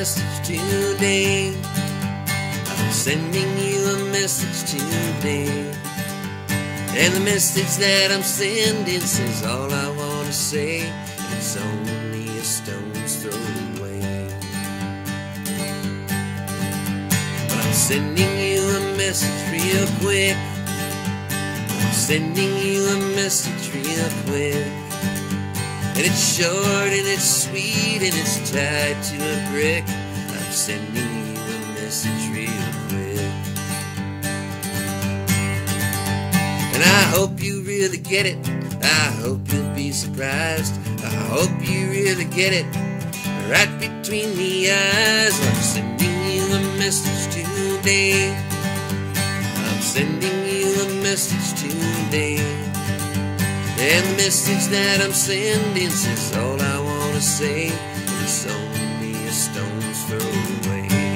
message today. I'm sending you a message today. And the message that I'm sending says all I want to say, and it's only a stone's throw away. But I'm sending you a message real quick. I'm sending you a message real quick. And it's short and it's sweet and it's tied to a brick. I'm sending you a message real quick. And I hope you really get it. I hope you'll be surprised. I hope you really get it right between the eyes. I'm sending you a message today. I'm sending you a message today. And the message that I'm sending says all I want to say, and it's only a stone's throw away.